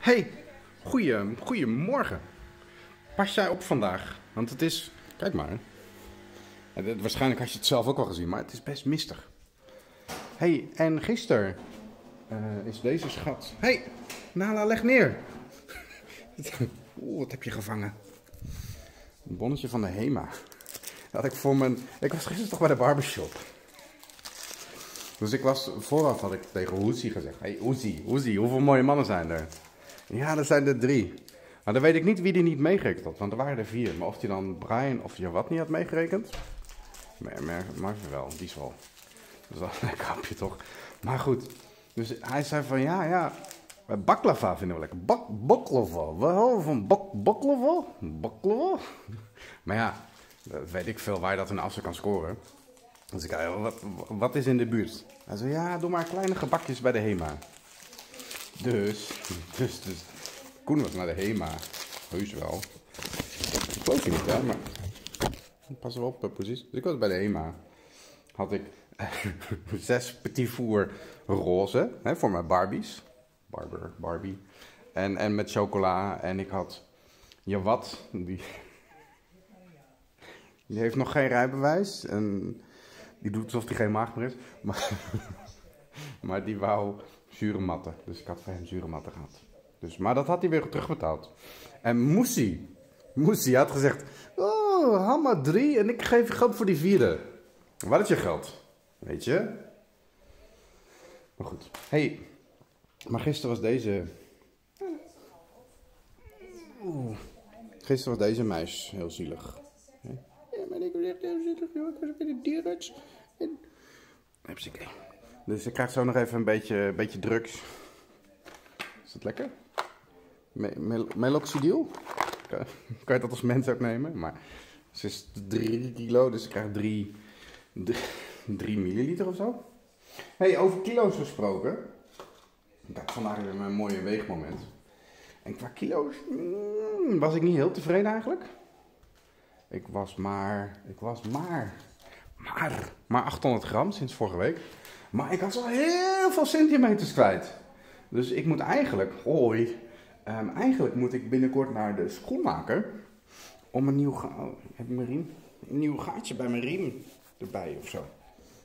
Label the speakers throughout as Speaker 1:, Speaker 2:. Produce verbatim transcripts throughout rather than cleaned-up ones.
Speaker 1: Hey, goeie, goeiemorgen. Pas jij op vandaag? Want het is, kijk maar. Ja, dit- waarschijnlijk had je het zelf ook al gezien, maar het is best mistig. Hey, en gisteren eh, is deze schat. Hey, Nala, leg neer. Oeh, wat heb je gevangen? Een bonnetje van de Hema. Dat had ik voor mijn. Ik was gisteren toch bij de barbershop. Dus ik was, vooraf had ik tegen Hoezie gezegd. Hey Hoezie, Hoezie, hoeveel mooie mannen zijn er? Ja, er zijn er drie. Maar dan weet ik niet wie die niet meegerekend had, want er waren er vier. Maar of die dan Brian of Jawad niet had meegerekend? Maar, maar, maar wel, die is wel. Dat is wel een lekker hapje toch? Maar goed, dus hij zei van ja, ja, baklava vinden we lekker. Bak, baklava, we houden van bak, baklava, baklava. Maar ja, dat weet ik veel waar je dat in Assen kan scoren. Dus ik zei, wat, wat is in de buurt? Hij zei, ja, doe maar kleine gebakjes bij de Hema. Dus, dus, dus, Koen was naar de Hema. Heus wel. Ik geloof je niet, hè, maar pas wel op, precies. Dus ik was bij de Hema. Had ik zes petit four roze, hè, voor mijn Barbies. Barber, Barbie. En, en met chocola. En ik had Jawad, die, die heeft nog geen rijbewijs. En die doet alsof hij geen maag meer is. Maar, maar die wou zure matten. Dus ik had voor hem zure matten gehad. Dus, maar dat had hij weer terugbetaald. En Moesie, Moesie had gezegd, oh, haal maar drie en ik geef je geld voor die vierde. Waar is je geld? Weet je? Maar goed. Hey, maar gisteren was deze... Oeh. Gisteren was deze meis heel zielig. Ja, maar ik was echt heel zielig, joh. Ik was bij de dierenarts. En... Hupsakee. Dus ik krijg zo nog even een beetje, beetje drugs. Is dat lekker? Me mel Meloxidil? Kan, kan je dat als mens ook nemen? Maar ze is drie kilo, dus ik krijg drie, drie, drie milliliter of zo. Hey, over kilo's gesproken. Ik had vandaag weer een mooie weegmoment. En qua kilo's mm, was ik niet heel tevreden eigenlijk. Ik was maar, ik was maar, maar, maar achthonderd gram sinds vorige week. Maar ik was al heel veel centimeters kwijt. Dus ik moet eigenlijk, hoi, um, eigenlijk moet ik binnenkort naar de schoenmaker. Om een nieuw, ga oh, heb ik mijn riem? Een nieuw gaatje bij mijn riem erbij of zo.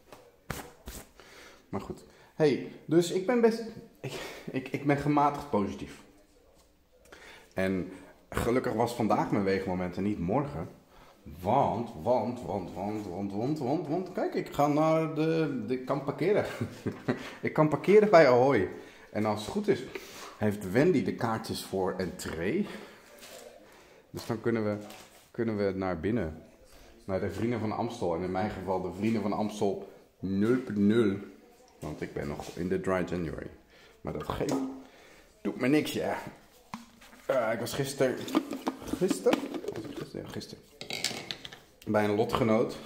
Speaker 1: Maar goed. Hey, dus ik ben best, ik, ik, ik ben gematigd positief. En gelukkig was vandaag mijn weegmoment en niet morgen. Want, want, want, want, want, want, want, want, kijk, ik ga naar de, de ik kan parkeren. Ik kan parkeren bij Ahoy. En als het goed is, heeft Wendy de kaartjes voor entree. Dus dan kunnen we, kunnen we naar binnen. Naar de Vrienden van Amstel. En in mijn geval de Vrienden van Amstel nul punt nul. Want ik ben nog in de Dry January. Maar dat geeft, doet me niks, ja. Uh, ik was gisteren, gisteren? Was ik gisteren? Ja, gisteren. Bij een lotgenoot.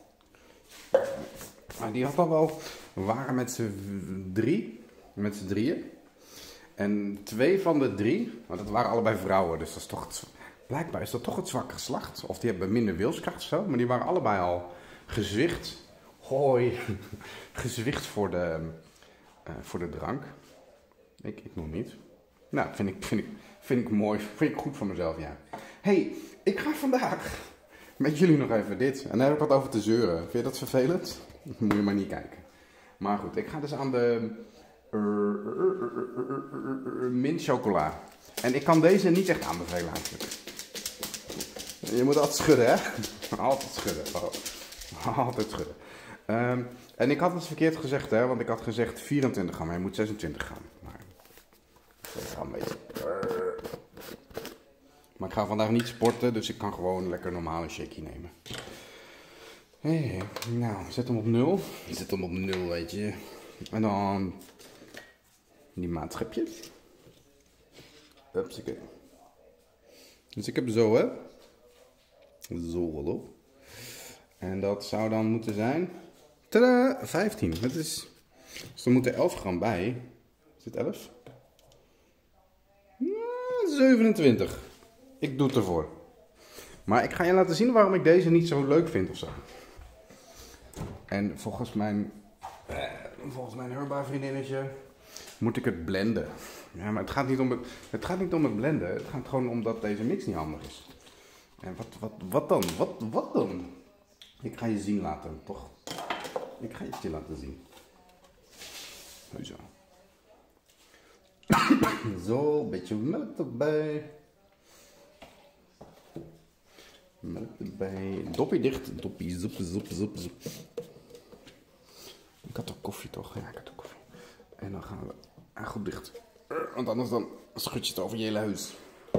Speaker 1: Maar die had al wel, we waren met z'n drie, met z'n drieën. En twee van de drie, want dat waren allebei vrouwen, dus dat is toch het, blijkbaar is dat toch het zwakke geslacht. Of die hebben minder wilskracht of zo, maar die waren allebei al gezwicht. Hoi, gezwicht voor de, uh, voor de drank. Ik, ik nog niet. Nou, vind ik, vind, ik, vind ik mooi, vind ik goed voor mezelf, ja. Hey, ik ga vandaag met jullie nog even dit. En daar heb ik wat over te zeuren. Vind je dat vervelend? Moet je maar niet kijken. Maar goed, ik ga dus aan de uh, uh, uh, uh, uh, mint chocola. En ik kan deze niet echt aanbevelen eigenlijk. Je moet altijd schudden, hè? Altijd schudden. Oh. Altijd schudden. Um, en ik had het verkeerd gezegd, hè? Want ik had gezegd vierentwintig gram, maar je moet zesentwintig gram. Maar ik ga een beetje. Maar ik ga vandaag niet sporten, dus ik kan gewoon lekker normaal een shakie nemen. Hey, nou, zet hem op nul. Zet hem op nul, weet je. En dan die maatschepjes. Hupsakee. Dus ik heb zo, hè. Zo, hallo. En dat zou dan moeten zijn... Tadaa, vijftien. Dat is... Dus er moeten elf gram bij. Is het elf? Ja, zevenentwintig. Ik doe het ervoor. Maar ik ga je laten zien waarom ik deze niet zo leuk vind ofzo. En volgens mijn, eh, volgens mijn Herba vriendinnetje moet ik het blenden. Ja, maar het gaat niet om het, het gaat niet om het blenden. Het gaat gewoon om dat deze mix niet handig is. En wat, wat, wat dan? Wat, wat dan? Ik ga je zien laten, toch? Ik ga het je laten zien. Zo. Zo, een beetje melk erbij. Melk erbij. Doppie dicht. Doppie, zoep, zoep, zoep, zoep. Ik had ook koffie toch? Ja, ik had ook koffie. En dan gaan we ah, goed dicht. Want anders dan schud je het over je hele huis.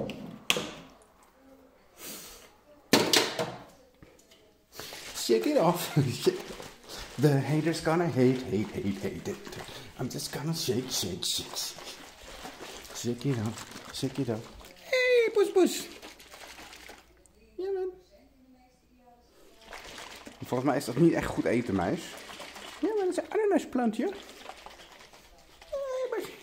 Speaker 1: Shake it off. The haters gonna hate, hate, hate, hate it. I'm just gonna shake, shake, shake, shake. Shake it up, shake it up. Hey, poes, poes. Ja, man. Volgens mij is dat niet echt goed eten, meis. Ja, maar dat is een ananasplantje. Hey, meis.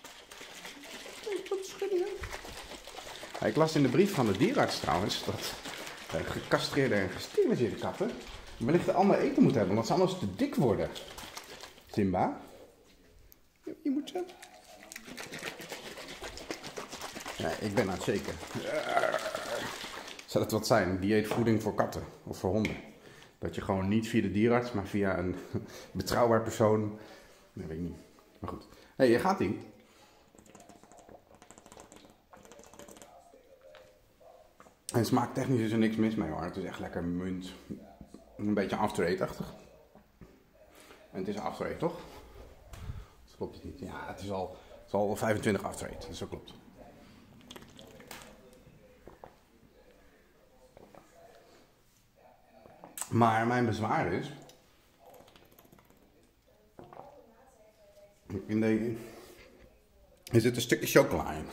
Speaker 1: Wat schudden je? Ja, ik las in de brief van de dierenarts trouwens dat uh, gecastreerde en gesteriliseerde katten wellicht ander eten moeten hebben, omdat ze anders te dik worden. Simba? Je, je moet zo. Ja, ik ben aan het shaken. Zou dat wat zijn? Dieetvoeding voor katten of voor honden? Dat je gewoon niet via de dierenarts, maar via een betrouwbaar persoon. Nee, weet ik niet. Maar goed. Hé, hey, je gaat ie. En smaaktechnisch is er niks mis mee hoor. Het is echt lekker munt. Een beetje after eight-achtig. En het is after eight, toch? Dat klopt het niet. Ja, het is al, het is al vijfentwintig after eight. Dus dat klopt. Maar mijn bezwaar is... In de, er zit een stukje chocola in.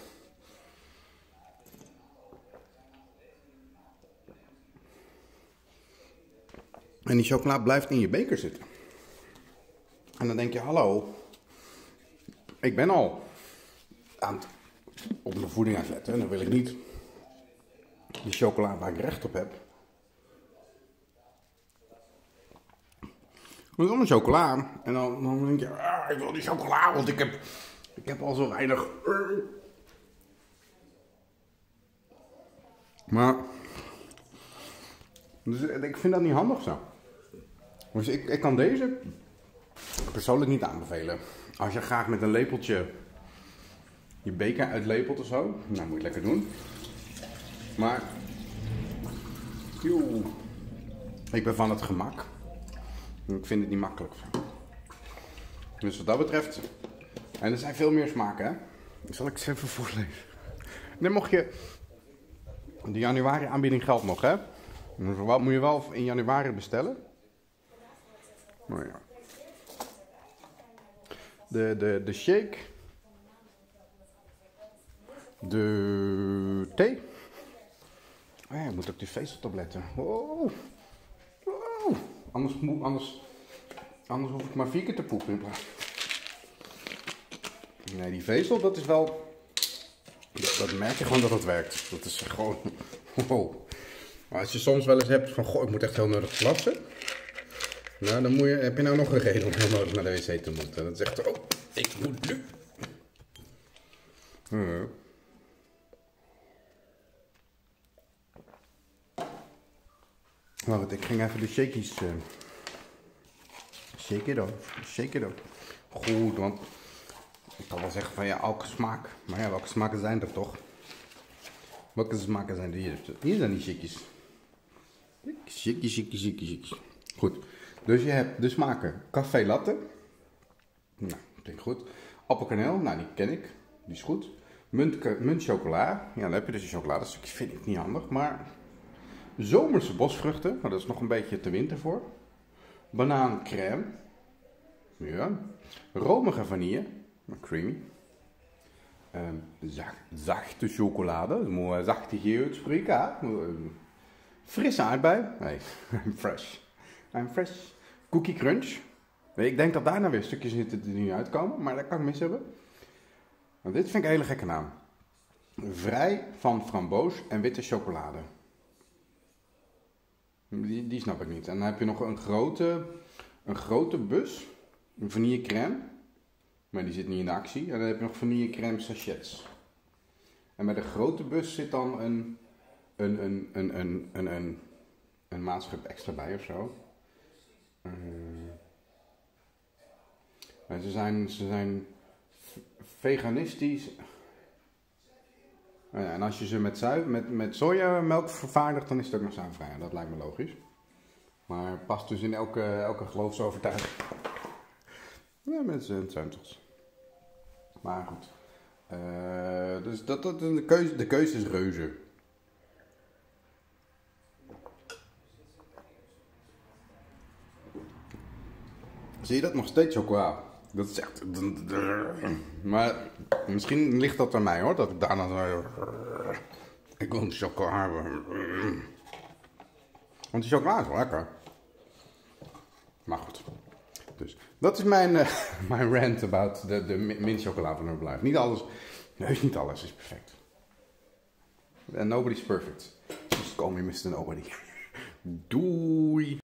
Speaker 1: En die chocola blijft in je beker zitten. En dan denk je, hallo, ik ben al aan het, op mijn voeding aan het letten. En dan wil ik niet die chocola waar ik recht op heb. Maar dan een chocola. En dan, dan denk je, ah, ik wil die chocola, want ik heb, ik heb al zo weinig. Maar, dus ik vind dat niet handig zo. Dus ik, ik kan deze persoonlijk niet aanbevelen. Als je graag met een lepeltje je beker uitlepelt of zo, nou moet je het lekker doen. Maar, joe, ik ben van het gemak. Ik vind het niet makkelijk. Dus wat dat betreft, en er zijn veel meer smaken, hè. Zal ik eens even voorlezen. Dan mocht je, de januari aanbieding geldt nog, hè. Wat moet je wel in januari bestellen? Nou ja. De, de, de shake. De thee. Oh ja, je moet ook die vezeltabletten. Oh. Oh. Anders, anders, anders hoef ik maar vier keer te poepen in plaats. Nee, die vezel, dat is wel... Dat, dat merk je gewoon dat het werkt. Dat is gewoon... Wow. Maar als je soms wel eens hebt van... Goh, ik moet echt heel nodig plassen. Nou, dan moet je, heb je nou nog een reden om heel nodig naar de wc te moeten. Dat is echt... Oh, ik moet nu. Uh. Wacht, ik ging even de shakies... Uh, shake it up. Shake it up. Goed, want... Ik kan wel zeggen van ja, elke smaak. Maar ja, welke smaken zijn er toch? Welke smaken zijn er hier? Hier zijn die shakies. Shakies, shakies, shakies, shakies. Goed. Dus je hebt de smaken café latte. Nou, klinkt goed. Appelkaneel, nou die ken ik. Die is goed. Munt, munt chocola. Ja, dan heb je dus een chocoladestukje. Vind ik niet handig. Maar zomerse bosvruchten. Maar dat is nog een beetje te winter voor. Banaancrème. Ja. Romige vanille. Creamy. Um, zacht, zachte chocolade. Dat moet een zachte G uitspreken. Frisse aardbei. Nee, I'm fresh. I'm fresh. Cookie crunch. Nee, ik denk dat daar nou weer stukjes zitten die niet uitkomen. Maar dat kan ik mis hebben. Nou, dit vind ik een hele gekke naam. Vrij van framboos en witte chocolade. Die, die snap ik niet. En dan heb je nog een grote, een grote bus. Een vanille crème. Maar die zit niet in de actie. En dan heb je nog vanillecrème sachets. En bij de grote bus zit dan een, een, een, een, een, een, een, een maatschap extra bij of zo. Uh, maar ze zijn, ze zijn veganistisch. Uh, ja, en als je ze met, zui, met, met sojamelk vervaardigt, dan is het ook nog zuivervrij. Dat lijkt me logisch. Maar past dus in elke, elke geloofsovertuiging. Ja, mensen en zuintels. Maar goed. Uh, dus dat, dat, de, keuze, de keuze is reuze. Zie je dat nog steeds chocola? Dat is echt... Maar misschien ligt dat aan mij hoor. Dat ik daarna zo... Ik wil een chocola hebben. Want die chocola is wel lekker. Maar goed. Dus dat is mijn, uh, mijn rant about de, de mint chocola van Herbalife. Niet alles... Nee, niet alles is perfect. And nobody's perfect. Just call me mister Nobody. Doei!